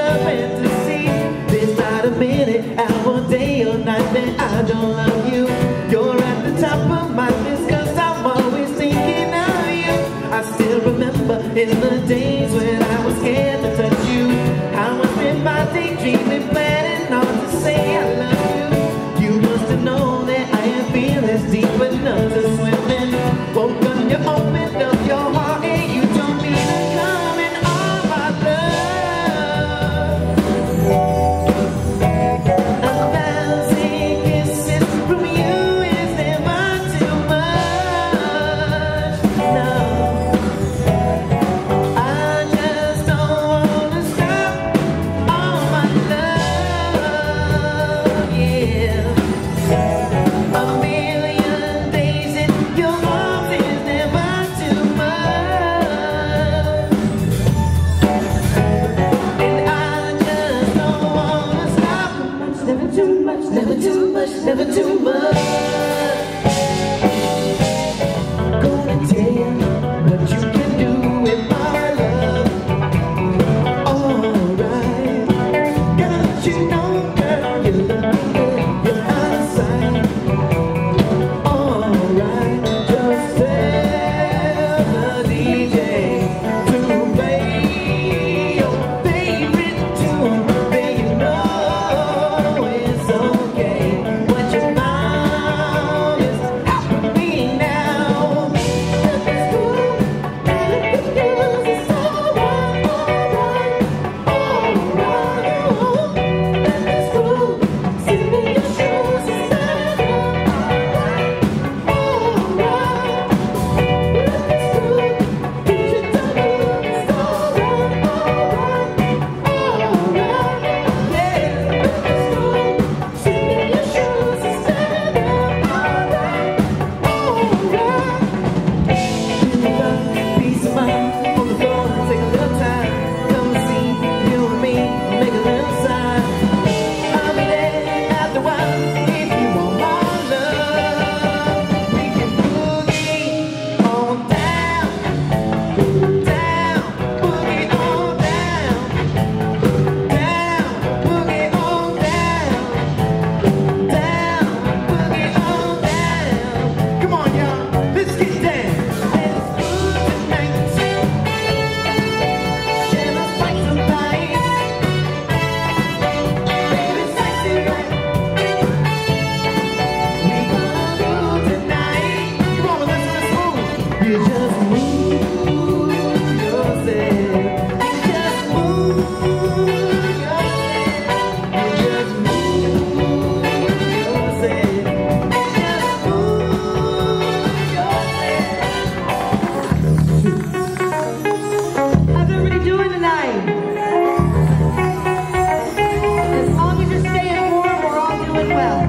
love fantasy. There's not a minute, hour, day or night that I don't love you. You're at the top of my list, cause I'm always thinking of you. I still remember in the days when I was scared to touch you. I was in my daydreaming, planning on to say I love you. You must have known that I am feelings deep enough to swim in. Woke up, you opened up your heart and you told me to come in all my love. 1,000 kisses from you is never too much. No, I just don't wanna stop all my love, yeah. A million days in your arms is never too much. And I just don't wanna stop. Never too much, never too much, never too much. Gonna tell you what you can do with my love. Alright, got you know, girl, you look good, you're out of sight. Alright, just tell the DJ to play your favorite tune. Then you know it's okay. What you found is happening now. Let this go, let it go, it's alright, alright, alright. Let this go, sit in your shoes and stand up. Alright, let this go, get your tongue up, it's alright, alright, yeah. Let this go, sit in your shoes and stand up. Alright, alright. Peace of mind on the floor, take a little time. Come and see you and me, make a little sign. I'll be there after a while if you want my love. We can boogie on down, down, boogie on down, down, boogie on down, down, boogie on down. Come on, y'all, let's get down. Let's move tonight. Share my spice of life. Baby, sexy right. We gonna move tonight. Come on, let's move. You just move yourself. You just move yourself. You just move yourself. Just move yourself. How's everybody doing tonight? As long as you're staying warm, we're all doing well.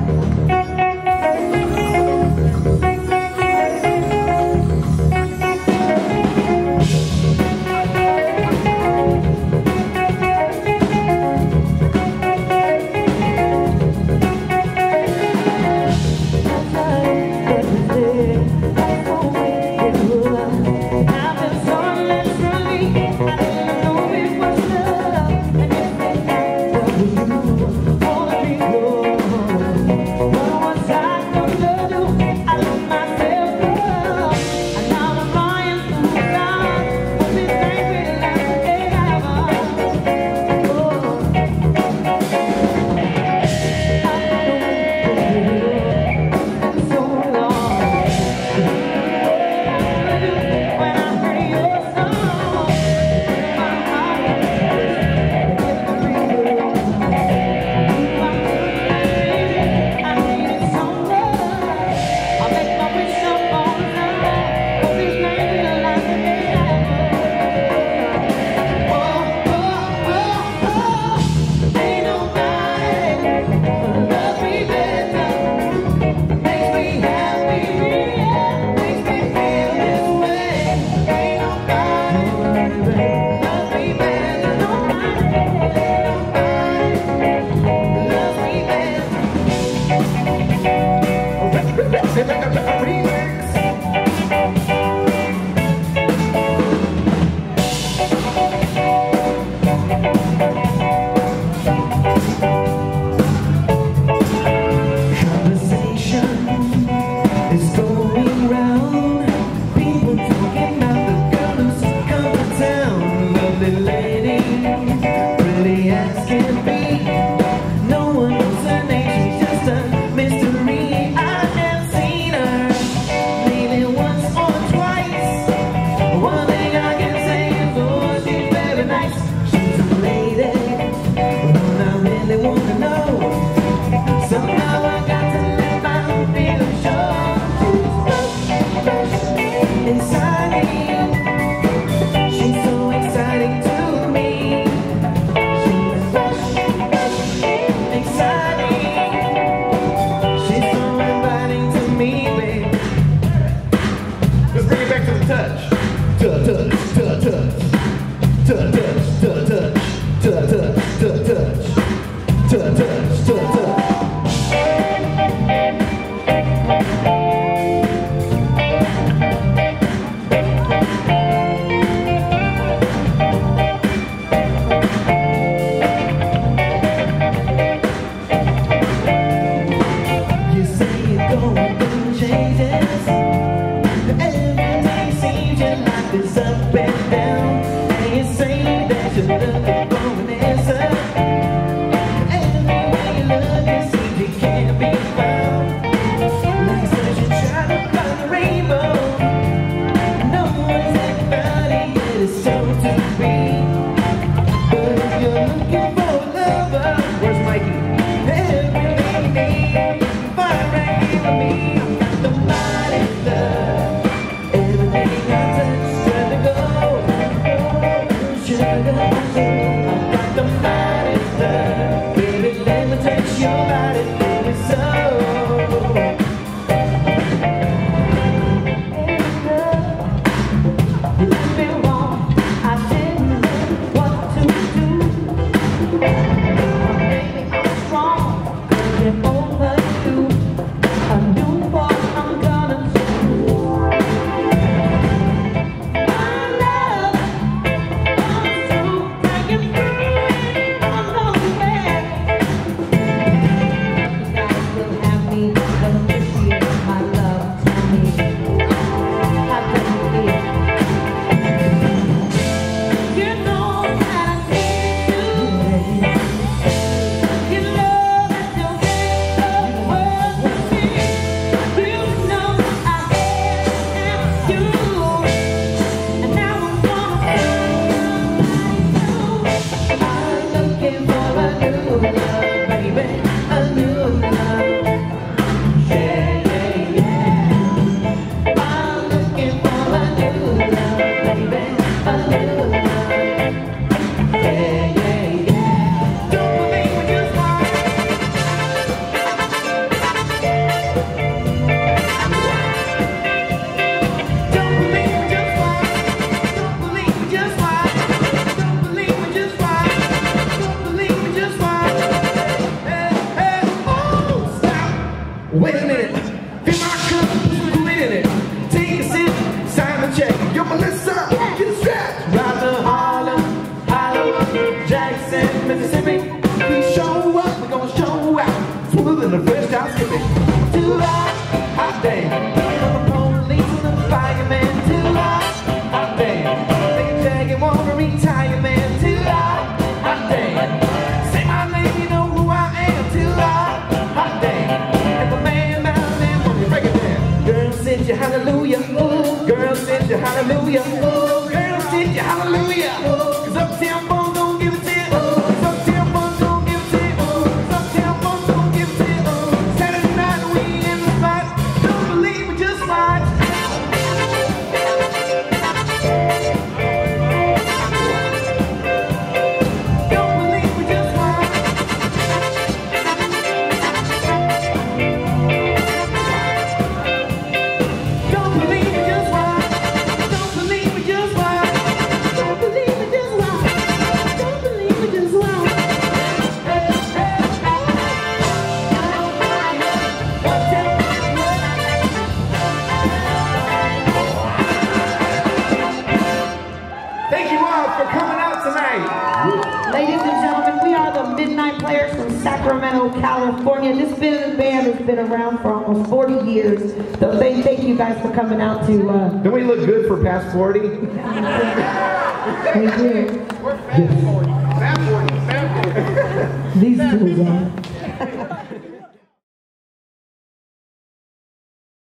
as can be. No one knows her name, she's just a mystery. I've never seen her, maybe once or twice. One thing I can say is, oh, she's very nice. She's a lady, one I really wanna know. Somehow I got to let my feelings show. She's fresh inside me. She's so exciting to me. She's fresh exciting. She's so inviting to me, babe. Let's bring it back to the touch. Touch, touch, touch, touch, touch, touch, touch, touch, touch, touch, touch, touch, touch, touch. It's up and down, and you say that you're looking for an answer. Anywhere you look, it seems you can't be found. Like such a child upon the rainbow. No one's ever found it yet, it's so to be. But if you're looking for a lover, Where's Mikey? everything you need, you can find right here with me. I've got the mighty love, everything I touch. I've got the mighty love, baby, let me touch your body, baby, so. You left me wrong, I didn't know what to do. Maybe I'm strong, could get over you. I knew what I'm gonna do. Wait a minute. Fill my cup, put some cool in it. Take a sip, sign the check. Yo, Melissa, get a strap. Ride to Harlem, Jackson, Mississippi. We show up, we gonna show out. Smoother than the fresh out skipping. Too hot damn. From the police and the fireman. Too hot damn. They drag it, wanna retire, man. Too hot damn. Say my name, you know who I am. Too hot damn. If a man down there, when you break it down. Girl, send you hallelujah. Girl, send you hallelujah. Girl, send you hallelujah. 'Cause Uptown Funk don't give a damn. Uptown Funk don't give a damn. Uptown Funk don't give a damn. Saturday night we in the spot. Don't believe me, just watch. Don't believe me, just watch. Don't believe me, just watch. Don't believe me, just watch. Don't believe me, just watch. Don't believe me, just watch. Thank you all for coming out tonight. Ladies and gentlemen, we are the Midnight Players from Sacramento, California. This band has been around for almost 40 years. So thank you guys for coming out to... Don't we look good for past 40? Thank you. We're fast 40. Fast 40. Fast These fools are.